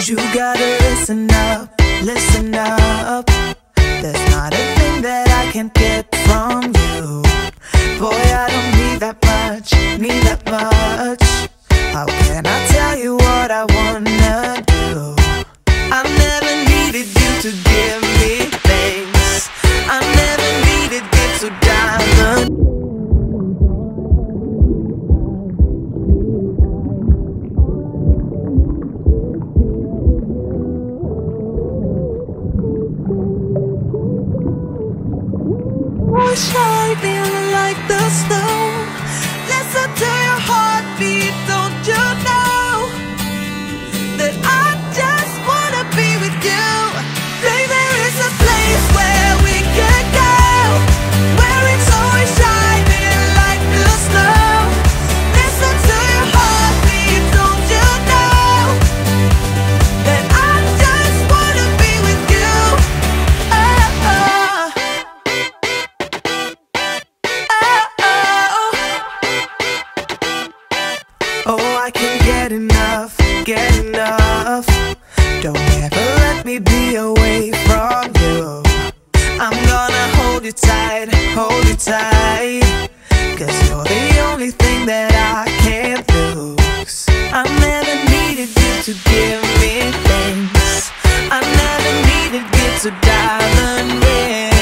You gotta listen up, listen up. There's not a thing that I can't get from you. Boy, I don't need that much, need that much. How can I tell you what I wanna do? I never needed you to give me things. I never needed gifts or diamonds. Shining like the snow. Listen to your heartbeat, don't you know that I just wanna be with you? Baby, there is a place where we can go, where it's always shining like the snow. Listen to your heartbeat, don't you know that I just wanna be with you? Oh, I can't get enough, get enough. Don't ever let me be away from you. I'm gonna hold you tight, hold you tight. 'Cause you're the only thing that I can't lose. I never needed you to give me things. I never needed gifts or diamond rings.